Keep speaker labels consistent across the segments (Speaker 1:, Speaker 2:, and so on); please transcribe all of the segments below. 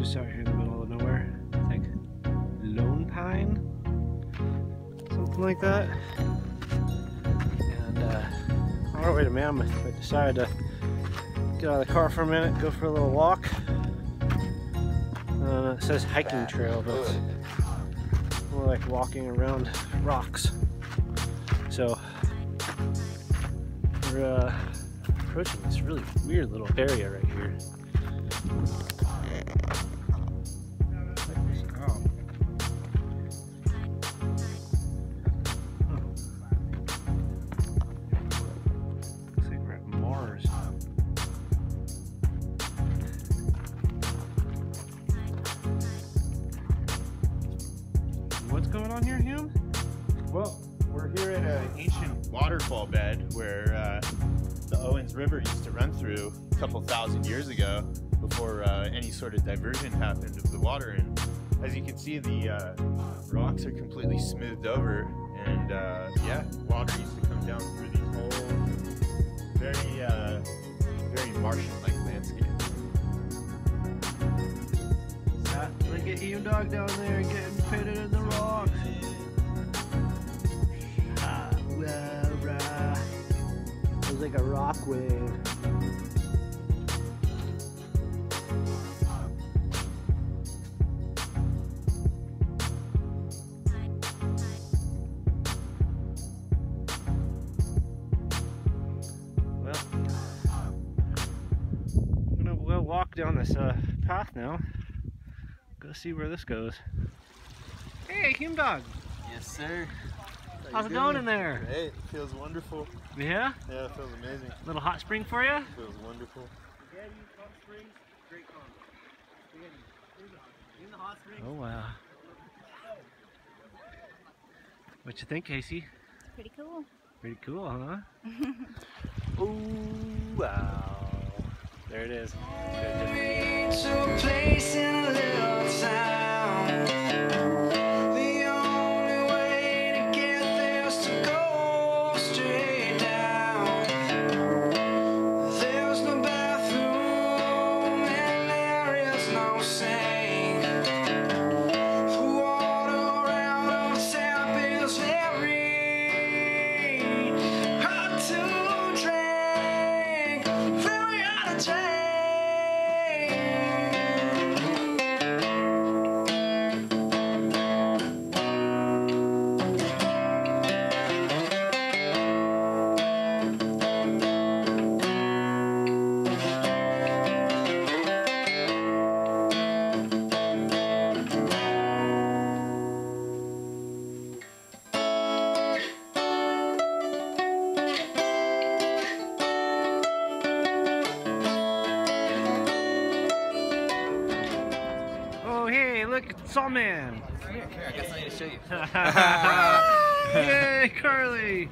Speaker 1: just out here in the middle of nowhere. I think Lone Pine, something like that. And on our way to Mammoth, I decided to get out of the car for a minute, go for a little walk. It says hiking trail, but it's more like walking around rocks. So we're approaching this really weird little area right here. Check this out. Looks like we're at Mars. What's going on here, Hume?
Speaker 2: Well, we're here at an ancient waterfall bed where the Owens River used to run through a couple thousand years ago before any sort of diversion happened of the water. And as you can see, the rocks are completely smoothed over, and yeah, water used to come down through these holes. Very Martian-like landscape.
Speaker 1: Look at Hume Dog down there getting pitted in the rocks. It was like a rock wave. Well, we'll walk down this path now. Go see where this goes. Hey, Hume Dog.
Speaker 2: Yes, sir.
Speaker 1: How's it going in there?
Speaker 2: Hey, it feels wonderful.
Speaker 1: Yeah?
Speaker 2: Yeah, it feels amazing.
Speaker 1: Little hot spring for you?
Speaker 2: It feels wonderful.
Speaker 1: Oh wow. What you think, Casey?
Speaker 3: Pretty cool.
Speaker 1: Pretty cool, huh? Oh wow. There it is. It's a place in a little town. The only way to get there is to go straight down. There's no bathroom and there is no sink. The water out of the tap is very hard to drink. Very hard to drink. Oh hey, look, it's Sawman!
Speaker 4: Here, I guess I need to show you.
Speaker 1: Yay, Carly!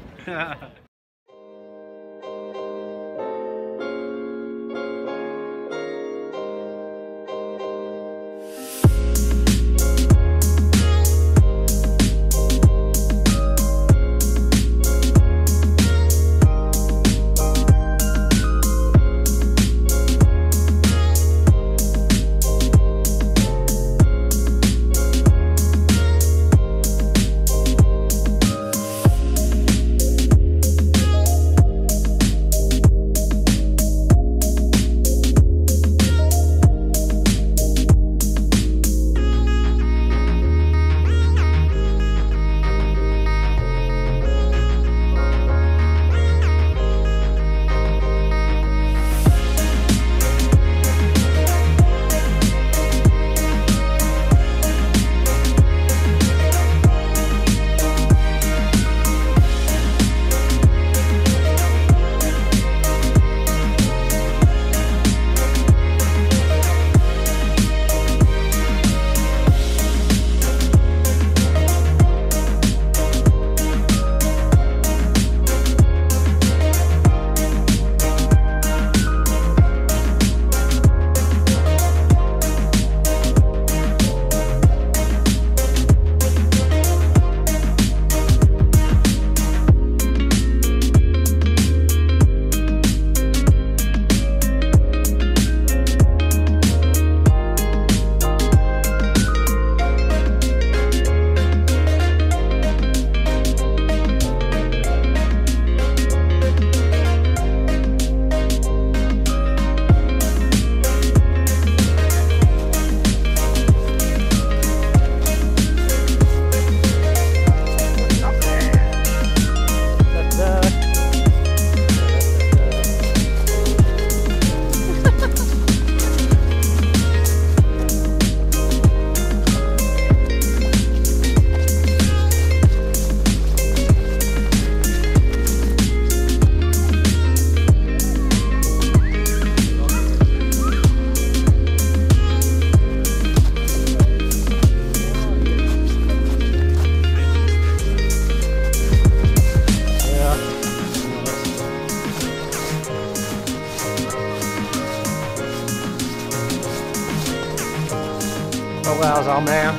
Speaker 1: Oh wow's all man.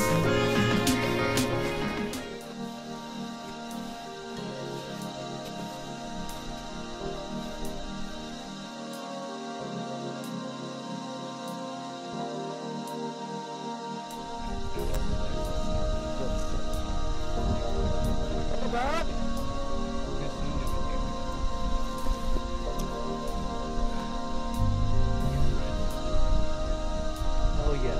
Speaker 1: Oh yeah.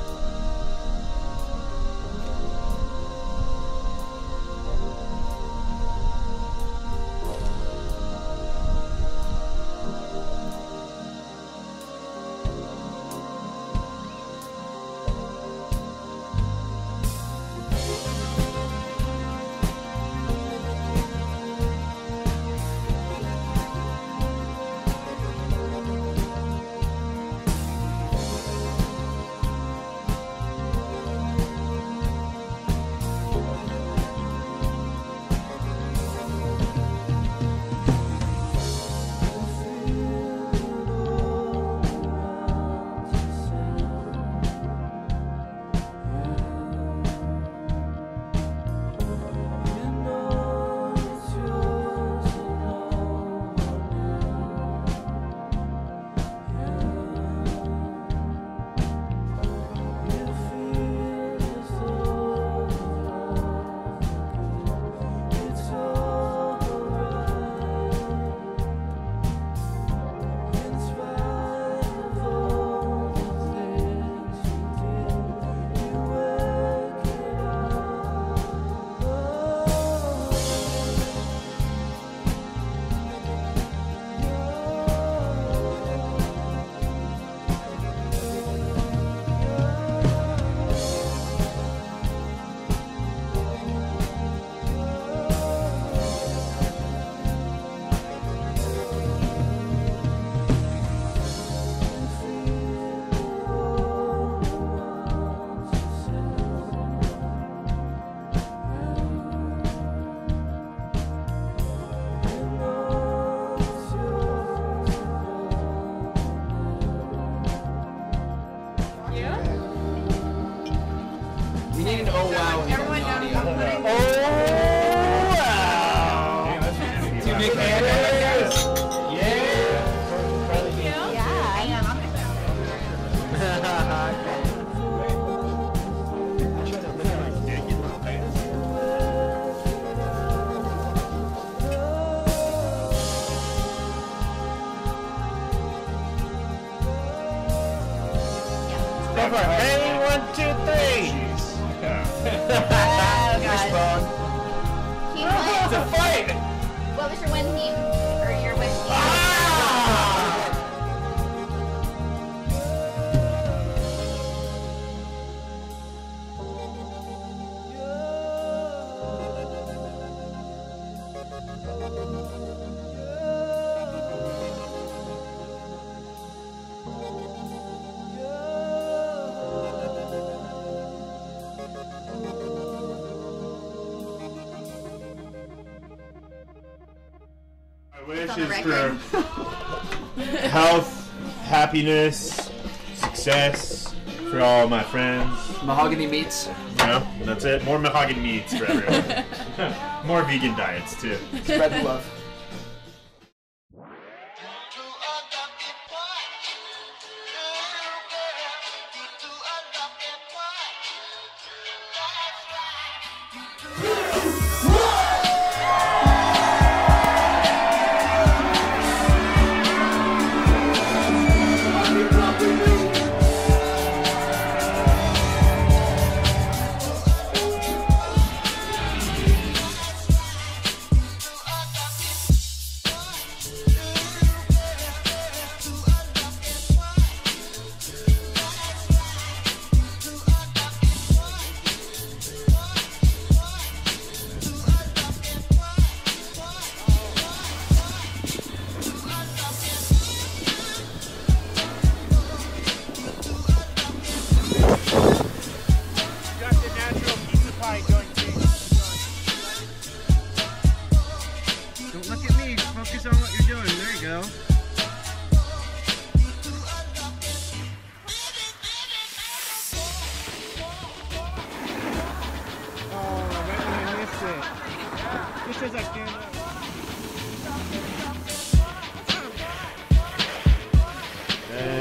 Speaker 4: We need an oh wow in the audio.
Speaker 1: Oh wow!
Speaker 4: To make
Speaker 1: Ready, 1, 2, 3. It's a fight.
Speaker 3: What was your win team? Or your wish team?
Speaker 2: My wish is for health, happiness, success for all my friends.
Speaker 4: Mahogany meats.
Speaker 2: No, that's it. More mahogany meats for everyone. More vegan diets too.
Speaker 4: Spread the love.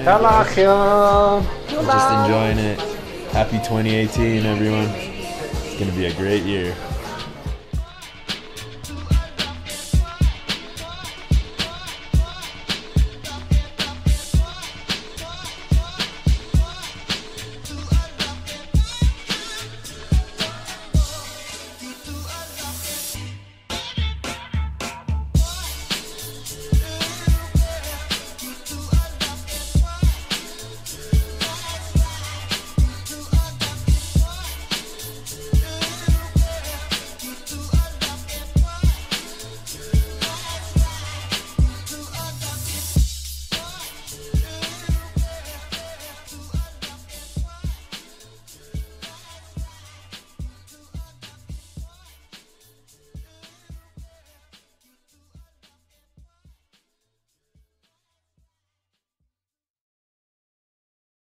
Speaker 5: Just enjoying it. Happy 2018, everyone. It's gonna be a great year.